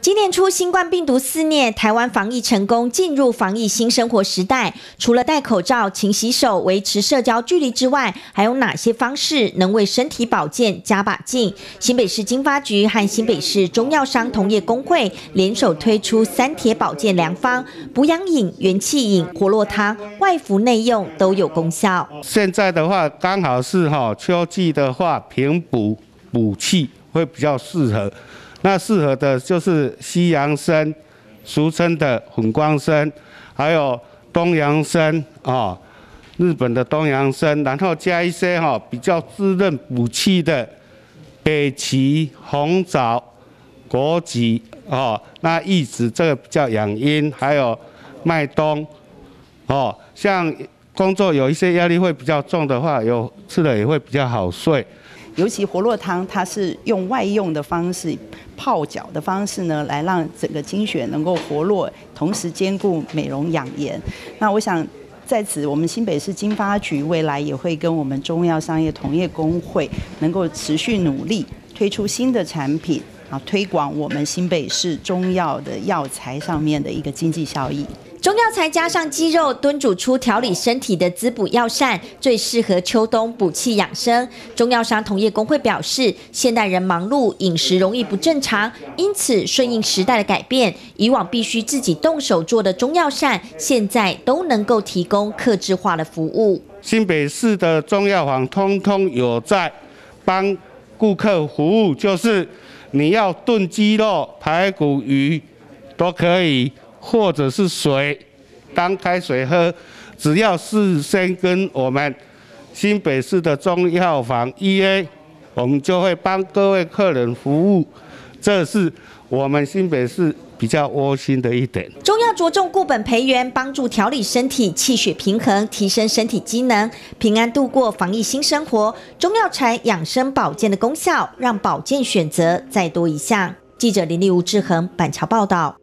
今年初，新冠病毒肆虐，台湾防疫成功，进入防疫新生活时代。除了戴口罩、勤洗手、维持社交距离之外，还有哪些方式能为身体保健加把劲？新北市经发局和新北市中药商同业公会联手推出3铁保健良方，补养饮、元气饮、活络汤，外服内用都有功效。 现在的话，刚好是秋季的话，平补补气会比较适合。那适合的就是西洋参，俗称的混光参，还有东洋参日本的东洋参，然后加一些比较滋润补气的北芪、红枣、枸杞那枸杞这个比较养阴，还有麦冬像工作有一些压力会比较重的话，有吃了也会比较好睡。 尤其活络汤，它是用外用的方式、泡脚的方式呢，来让整个经血能够活络，同时兼顾美容养颜。那我想在此，我们新北市经发局未来也会跟我们中药商业同业公会能够持续努力，推出新的产品推广我们新北市中药的药材上面的一个经济效益。 中药材加上鸡肉，炖煮出调理身体的滋补药膳，最适合秋冬补气养生。中药商同业公会表示，现代人忙碌，饮食容易不正常，因此顺应时代的改变，以往必须自己动手做的中药膳，现在都能够提供客制化的服务。 新北市的中药行通通有在帮顾客服务，就是你要炖鸡肉、排骨、鱼都可以。或者是水当开水喝，只要事先跟我们新北市的中药房约，我们就会帮各位客人服务，这是我们新北市比较窝心的一点。 中药着重固本培元，帮助调理身体气血平衡，提升身体机能，平安度过防疫新生活。中药材养生保健的功效，让保健选择再多一项。记者林立吴志恒板桥报道。